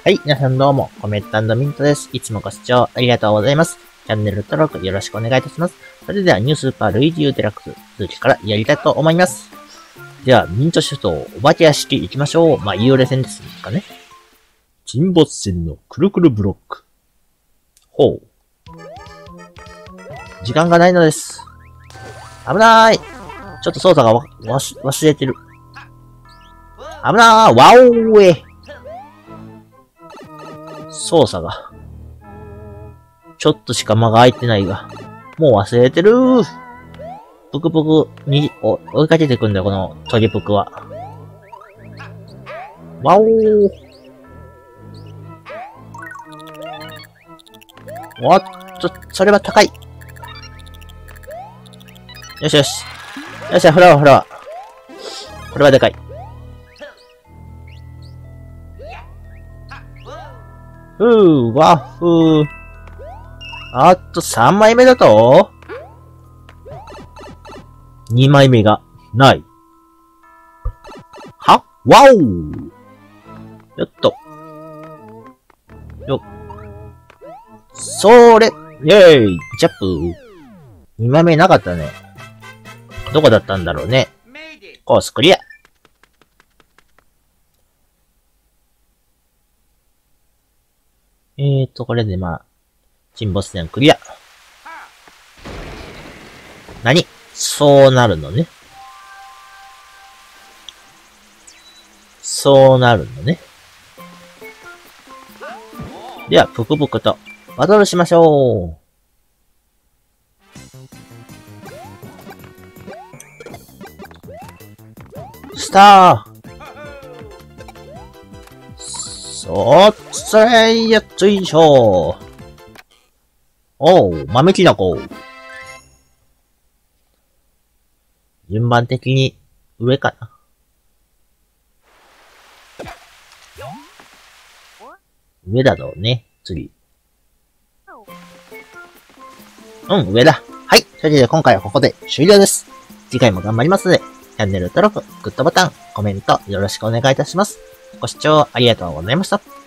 はい、皆さんどうも、コメントミントです。いつもご視聴ありがとうございます。チャンネル登録よろしくお願いいたします。それではニュースーパールイージュデラックス続きからやりたいと思います。では、ミント首都お化け屋敷行きましょう。まあ、幽霊戦ですかね。沈没船のくるくるブロック。ほう。時間がないのです。危ない。ちょっと操作が忘れてる。危なー。ワオーえ。操作が。ちょっとしか間が空いてないが。もう忘れてるー。ぷくぷくに追いかけてくんだよ、この鳥ぷくは。ワオー。おっと、それは高い。よしよし。よし、フラワーフラワー。これはでかい。ワッフー。あと3枚目だと ?2 枚目がない。はワオー。よっと。よっ。それイェーイジャップ。2枚目なかったね。どこだったんだろうね。コースクリア。これでまあ、沈没船クリア。何？そうなるのね。そうなるのね。では、ぷくぷくとバトルしましょう。スター。それやっついしょう。おう、豆きなこ。順番的に上かな。上だろうね、次。上だ。はい。それでは今回はここで終了です。次回も頑張りますので、チャンネル登録、グッドボタン、コメントよろしくお願いいたします。ご視聴ありがとうございました。